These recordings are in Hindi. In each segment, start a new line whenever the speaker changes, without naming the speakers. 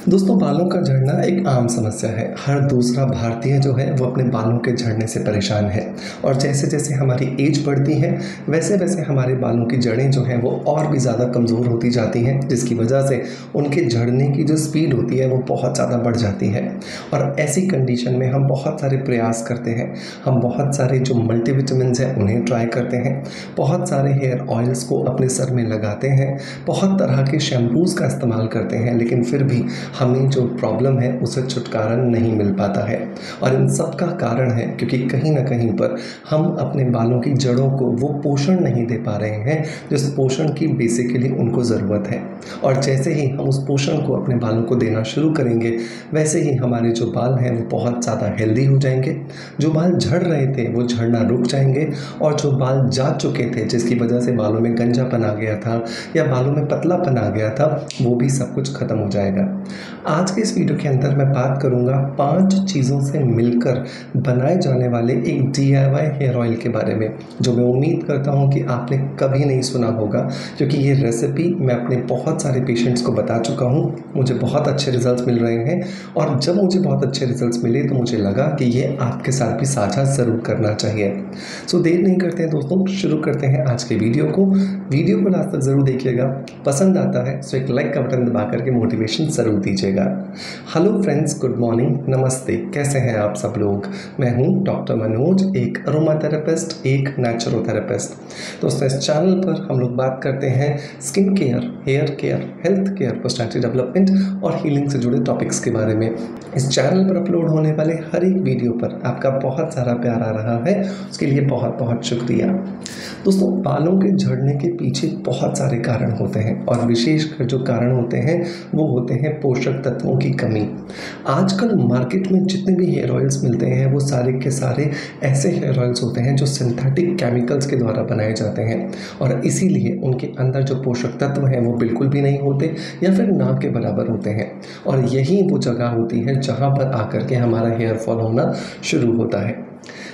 दोस्तों, बालों का झड़ना एक आम समस्या है। हर दूसरा भारतीय जो है वो अपने बालों के झड़ने से परेशान है और जैसे जैसे हमारी एज बढ़ती है वैसे वैसे हमारे बालों की जड़ें जो हैं वो और भी ज़्यादा कमज़ोर होती जाती हैं, जिसकी वजह से उनके झड़ने की जो स्पीड होती है वो बहुत ज़्यादा बढ़ जाती है। और ऐसी कंडीशन में हम बहुत सारे प्रयास करते हैं, हम बहुत सारे जो मल्टीविटामिन्स हैं उन्हें ट्राई करते हैं, बहुत सारे हेयर ऑयल्स को अपने सर में लगाते हैं, बहुत तरह के शैम्पूज़ का इस्तेमाल करते हैं, लेकिन फिर भी हमें जो प्रॉब्लम है उससे छुटकारा नहीं मिल पाता है। और इन सब का कारण है क्योंकि कहीं ना कहीं पर हम अपने बालों की जड़ों को वो पोषण नहीं दे पा रहे हैं जिस पोषण की बेसिकली उनको ज़रूरत है। और जैसे ही हम उस पोषण को अपने बालों को देना शुरू करेंगे वैसे ही हमारे जो बाल हैं वो बहुत ज़्यादा हेल्दी हो जाएंगे। जो बाल झड़ रहे थे वो झड़ना रुक जाएंगे और जो बाल जा चुके थे जिसकी वजह से बालों में गंजापन आ गया था या बालों में पतलापन आ गया था वो भी सब कुछ ख़त्म हो जाएगा। आज के इस वीडियो के अंदर मैं बात करूंगा 5 चीज़ों से मिलकर बनाए जाने वाले एक DIY हेयर ऑयल के बारे में, जो मैं उम्मीद करता हूं कि आपने कभी नहीं सुना होगा, क्योंकि ये रेसिपी मैं अपने बहुत सारे पेशेंट्स को बता चुका हूं। मुझे बहुत अच्छे रिजल्ट्स मिल रहे हैं और जब मुझे बहुत अच्छे रिजल्ट्स मिले तो मुझे लगा कि ये आपके साथ भी साझा ज़रूर करना चाहिए। सो देर नहीं करते हैं दोस्तों, शुरू करते हैं आज के वीडियो को। वीडियो को लास्ट तक ज़रूर देखिएगा, पसंद आता है तो एक लाइक का बटन दबा करके मोटिवेशन ज़रूर दीजिएगा। हेलो फ्रेंड्स, गुड मॉर्निंग, नमस्ते, कैसे हैं आप सब लोग। मैं हूं डॉक्टर मनोज, एक अरोमा थेरेपिस्ट, एक नेचुरोथेरेपिस्ट। दोस्तों, इस चैनल पर हम लोग बात करते हैं skin care, hair care, health care, personality development और हीलिंग से जुड़े टॉपिक्स के बारे में। इस चैनल पर अपलोड होने वाले हर एक वीडियो पर आपका बहुत सारा प्यार आ रहा है, उसके लिए बहुत बहुत शुक्रिया। दोस्तों, बालों के झड़ने के पीछे बहुत सारे कारण होते हैं और विशेषकर जो कारण होते हैं वो होते हैं पोषक तत्वों की कमी। आजकल मार्केट में जितने भी हेयर ऑयल्स मिलते हैं वो सारे के सारे ऐसे हेयर ऑयल्स होते हैं जो सिंथेटिक केमिकल्स के द्वारा बनाए जाते हैं और इसीलिए उनके अंदर जो पोषक तत्व हैं वो बिल्कुल भी नहीं होते या फिर ना के बराबर होते हैं। और यही वो जगह होती है जहाँ पर आकर के हमारा हेयर फॉल होना शुरू होता है।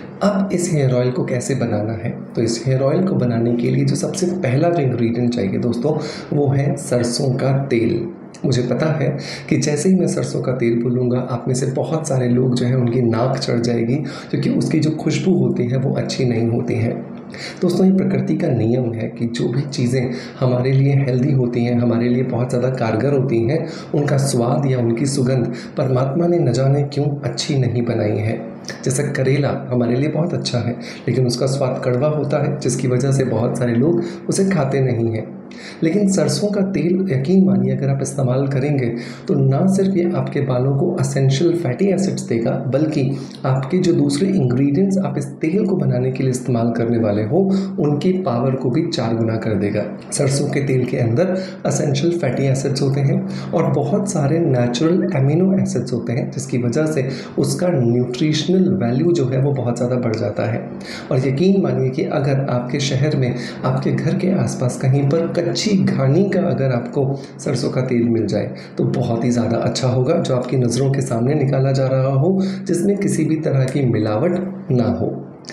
अब इस हेयर ऑयल को कैसे बनाना है, तो इस हेयर ऑयल को बनाने के लिए जो सबसे पहला जो इंग्रेडिएंट चाहिए दोस्तों वो है सरसों का तेल। मुझे पता है कि जैसे ही मैं सरसों का तेल बोलूँगा आप में से बहुत सारे लोग जो है उनकी नाक चढ़ जाएगी, क्योंकि उसकी जो खुशबू होती है वो अच्छी नहीं होती है। दोस्तों, ये प्रकृति का नियम है कि जो भी चीज़ें हमारे लिए हेल्दी होती हैं, हमारे लिए बहुत ज़्यादा कारगर होती हैं, उनका स्वाद या उनकी सुगंध परमात्मा ने न जाने क्यों अच्छी नहीं बनाई है। जैसे करेला हमारे लिए बहुत अच्छा है लेकिन उसका स्वाद कड़वा होता है, जिसकी वजह से बहुत सारे लोग उसे खाते नहीं हैं। लेकिन सरसों का तेल यकीन मानिए अगर आप इस्तेमाल करेंगे तो ना सिर्फ ये आपके बालों को एसेंशियल फैटी एसिड्स देगा, बल्कि आपके जो दूसरे इंग्रेडिएंट्स आप इस तेल को बनाने के लिए इस्तेमाल करने वाले हो उनकी पावर को भी 4 गुना कर देगा। सरसों के तेल के अंदर एसेंशियल फैटी एसिड्स होते हैं और बहुत सारे नेचुरल एमिनो एसिड्स होते हैं, जिसकी वजह से उसका न्यूट्रिशनल वैल्यू जो है वो बहुत ज़्यादा बढ़ जाता है। और यकीन मानिए कि अगर आपके शहर में आपके घर के आसपास कहीं पर कच्ची घानी का अगर आपको सरसों का तेल मिल जाए तो बहुत ही ज़्यादा अच्छा होगा, जो आपकी नज़रों के सामने निकाला जा रहा हो, जिसमें किसी भी तरह की मिलावट ना हो।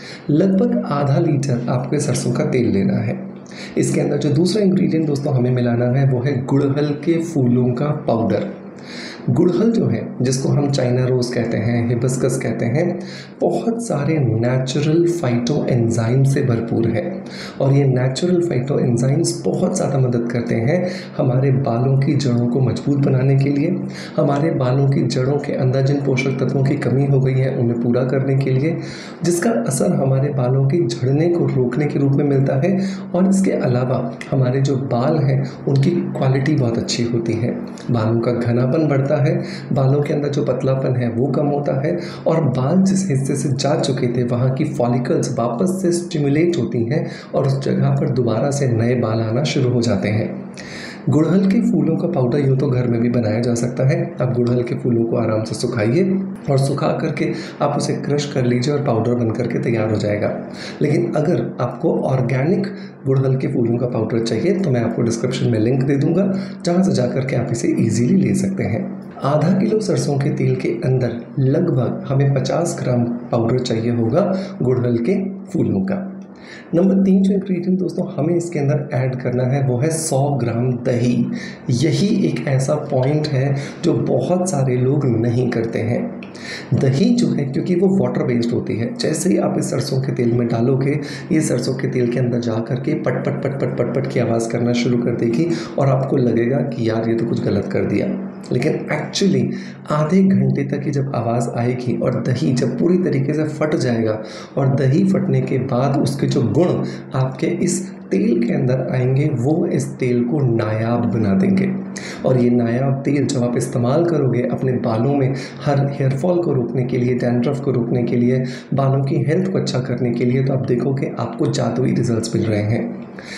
लगभग आधा लीटर आपको सरसों का तेल लेना है। इसके अंदर जो दूसरा इंग्रेडिएंट दोस्तों हमें मिलाना है वो है गुड़हल के फूलों का पाउडर। गुड़हल जो है, जिसको हम चाइना रोज़ कहते हैं, हिबिस्कस कहते हैं, बहुत सारे नेचुरल फाइटो एंजाइम से भरपूर है और ये नेचुरल फाइटो एंजाइम्स बहुत ज़्यादा मदद करते हैं हमारे बालों की जड़ों को मजबूत बनाने के लिए, हमारे बालों की जड़ों के अंदर जिन पोषक तत्वों की कमी हो गई है उन्हें पूरा करने के लिए, जिसका असर हमारे बालों की झड़ने को रोकने के रूप में मिलता है। और इसके अलावा हमारे जो बाल हैं उनकी क्वालिटी बहुत अच्छी होती है, बालों का घनापन बढ़ता है, बालों के अंदर जो पतलापन है वो कम होता है और बाल जिस हिस्से से जा चुके थे वहाँ की फॉलिकल्स वापस से स्टिमुलेट होती हैं और उस जगह पर दोबारा से नए बाल आना शुरू हो जाते हैं। गुड़हल के फूलों का पाउडर यूँ तो घर में भी बनाया जा सकता है। आप गुड़हल के फूलों को आराम से सुखाइए और सुखा करके आप उसे क्रश कर लीजिए और पाउडर बन करके तैयार हो जाएगा। लेकिन अगर आपको ऑर्गेनिक गुड़हल के फूलों का पाउडर चाहिए तो मैं आपको डिस्क्रिप्शन में लिंक दे दूँगा, जहाँ से जा करके आप इसे ईजीली ले सकते हैं। आधा किलो सरसों के तेल के अंदर लगभग हमें 50 ग्राम पाउडर चाहिए होगा गुड़हल के फूलों का। नंबर 3 जो इंग्रेडिएंट दोस्तों हमें इसके अंदर ऐड करना है वो है 100 ग्राम दही। यही एक ऐसा पॉइंट है जो बहुत सारे लोग नहीं करते हैं। दही जो है क्योंकि वो वाटर बेस्ड होती है, जैसे ही आप इस सरसों के तेल में डालोगे ये सरसों के तेल के अंदर जा करके पट पट पट पट पट पट की आवाज़ करना शुरू कर देगी और आपको लगेगा कि यार ये तो कुछ गलत कर दिया। लेकिन एक्चुअली आधे घंटे तक ही जब आवाज़ आएगी और दही जब पूरी तरीके से फट जाएगा और दही फटने के बाद उसके जो गुण आपके इस तेल के अंदर आएंगे वो इस तेल को नायाब बना देंगे। और ये नायाब तेल जब आप इस्तेमाल करोगे अपने बालों में हर हेयर फॉल को रोकने के लिए, डैंड्रफ को रोकने के लिए, बालों की हेल्थ को अच्छा करने के लिए, तो आप देखोगे आपको जादुई रिजल्ट्स मिल रहे हैं।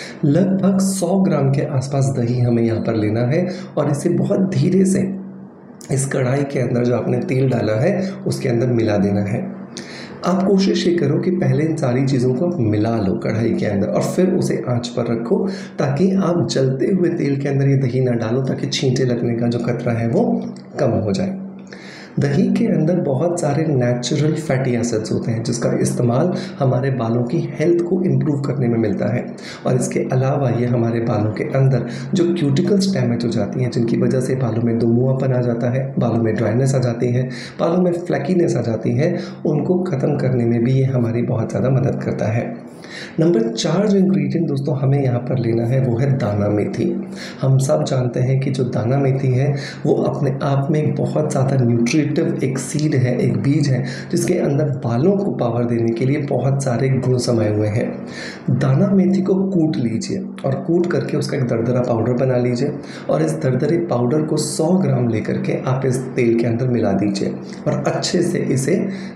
लगभग 100 ग्राम के आसपास दही हमें यहाँ पर लेना है और इसे बहुत धीरे से इस कढ़ाई के अंदर जो आपने तेल डाला है उसके अंदर मिला देना है। आप कोशिश ये करो कि पहले इन सारी चीज़ों को आप मिला लो कढ़ाई के अंदर और फिर उसे आंच पर रखो ताकि आप जलते हुए तेल के अंदर ये दही ना डालो ताकि छींटे लगने का जो खतरा है वो कम हो जाए। दही के अंदर बहुत सारे नेचुरल फैटी एसिड्स होते हैं जिसका इस्तेमाल हमारे बालों की हेल्थ को इम्प्रूव करने में मिलता है और इसके अलावा ये हमारे बालों के अंदर जो क्यूटिकल्स डैमेज हो जाती हैं जिनकी वजह से बालों में दुमुआपन आ जाता है, बालों में ड्राइनेस आ जाती है, बालों में फ्लैकीनेस आ जाती है, उनको ख़त्म करने में भी ये हमारी बहुत ज़्यादा मदद करता है। नंबर 4 जो इंग्रेडिएंट दोस्तों हमें यहाँ पर लेना है वो है दाना मेथी। हम सब जानते हैं कि जो दाना मेथी है वो अपने आप में एक बहुत ज़्यादा न्यूट्रिटिव एक सीड है, एक बीज है जिसके अंदर बालों को पावर देने के लिए बहुत सारे गुण समाये हुए हैं। दाना मेथी को कूट लीजिए और कूट करके उसका एक दरदरा पाउडर बना लीजिए और इस दरदरे पाउडर को 100 ग्राम लेकर के आप इस तेल के अंदर मिला दीजिए और अच्छे से इसे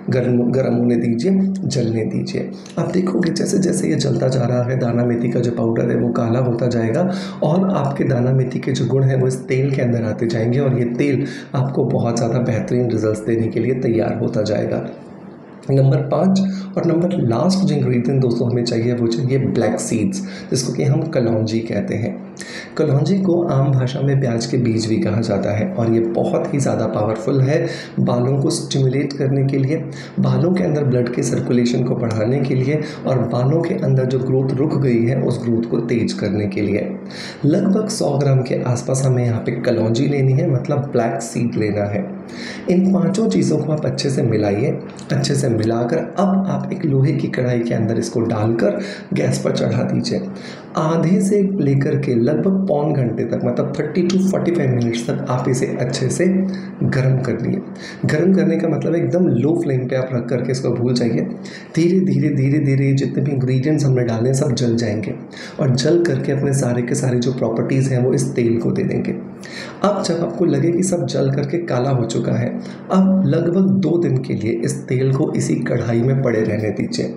गर्म होने दीजिए, जलने दीजिए। आप देखोगे जैसे जैसे ये जलता जा रहा है दाना मेथी का जो पाउडर है वो काला होता जाएगा और आपके दाना मेथी के जो गुण हैं वो इस तेल के अंदर आते जाएंगे और ये तेल आपको बहुत ज़्यादा बेहतरीन रिजल्ट्स देने के लिए तैयार होता जाएगा। नंबर 5 और नंबर लास्ट जो इंग्रेडिएंट दोस्तों हमें चाहिए वो चाहिए ब्लैक सीड्स, जिसको कि हम कलौंजी कहते हैं। कलौंजी को आम भाषा में प्याज के बीज भी कहा जाता है और ये बहुत ही ज़्यादा पावरफुल है बालों को स्टिमुलेट करने के लिए, बालों के अंदर ब्लड के सर्कुलेशन को बढ़ाने के लिए और बालों के अंदर जो ग्रोथ रुक गई है उस ग्रोथ को तेज करने के लिए। लगभग 100 ग्राम के आसपास हमें यहाँ पे कलौंजी लेनी है, मतलब ब्लैक सीड लेना है। इन पांचों चीज़ों को आप अच्छे से मिलाइए, अच्छे से मिलाकर अब आप एक लोहे की कढ़ाई के अंदर इसको डालकर गैस पर चढ़ा दीजिए। आधे से लेकर के लगभग पौन घंटे तक, मतलब 30 to 45 मिनट्स तक आप इसे अच्छे से गर्म कर लिए। गर्म करने का मतलब एकदम लो फ्लेम पे आप रख करके इसको भूल जाइए। धीरे धीरे धीरे धीरे जितने भी इंग्रेडिएंट्स हमने डाले हैं सब जल जाएंगे और जल करके अपने सारे के सारे जो प्रॉपर्टीज़ हैं वो इस तेल को दे देंगे। अब जब आपको लगे कि सब जल करके काला हो चुका है, अब लगभग 2 दिन के लिए इस तेल को इसी कढ़ाई में पड़े रहने दीजिए।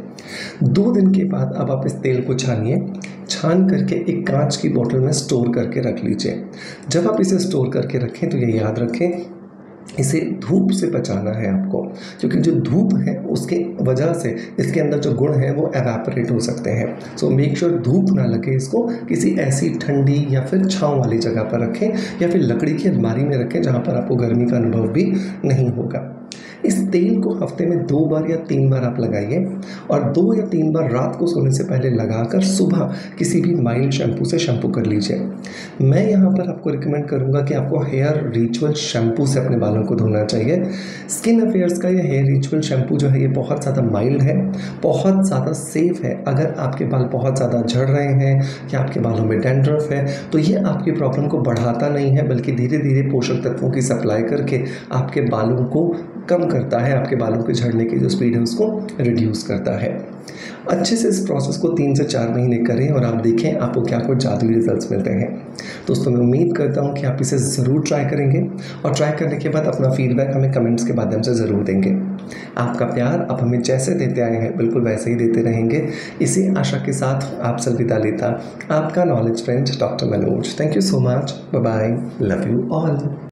2 दिन के बाद अब आप इस तेल को छानिए, छान करके एक कांच की बोतल में स्टोर करके रख लीजिए। जब आप इसे स्टोर करके रखें तो ये याद रखें इसे धूप से बचाना है आपको, क्योंकि जो धूप है उसके वजह से इसके अंदर जो गुण हैं वो एवेपोरेट हो सकते हैं। सो मेक श्योर धूप ना लगे, इसको किसी ऐसी ठंडी या फिर छाँव वाली जगह पर रखें या फिर लकड़ी की अलमारी में रखें जहाँ पर आपको गर्मी का अनुभव भी नहीं होगा। इस तेल को हफ्ते में 2 बार या 3 बार आप लगाइए और 2 या 3 बार रात को सोने से पहले लगाकर सुबह किसी भी माइल्ड शैम्पू से शैम्पू कर लीजिए। मैं यहाँ पर आपको रिकमेंड करूँगा कि आपको हेयर रिचुअल शैम्पू से अपने बालों को धोना चाहिए। स्किन अफेयर्स का ये हेयर रिचुअल शैम्पू जो है ये बहुत ज़्यादा माइल्ड है, बहुत ज़्यादा सेफ़ है। अगर आपके बाल बहुत ज़्यादा झड़ रहे हैं या आपके बालों में डैंड्रफ है तो ये आपकी प्रॉब्लम को बढ़ाता नहीं है, बल्कि धीरे धीरे पोषक तत्वों की सप्लाई करके आपके बालों को कम करता है, आपके बालों के झड़ने की जो स्पीड है उसको रिड्यूस करता है। अच्छे से इस प्रोसेस को 3 से 4 महीने करें और आप देखें आपको क्या कुछ जादुई रिजल्ट्स मिलते हैं। दोस्तों मैं उम्मीद करता हूँ कि आप इसे ज़रूर ट्राई करेंगे और ट्राई करने के बाद अपना फीडबैक हमें कमेंट्स के माध्यम से ज़रूर देंगे। आपका प्यार आप हमें जैसे देते आए हैं बिल्कुल वैसे ही देते रहेंगे। इसी आशा के साथ आपसे विदा लेता आपका knowledge friend doctor Manoj. Thank you so much, bye bye, love you all.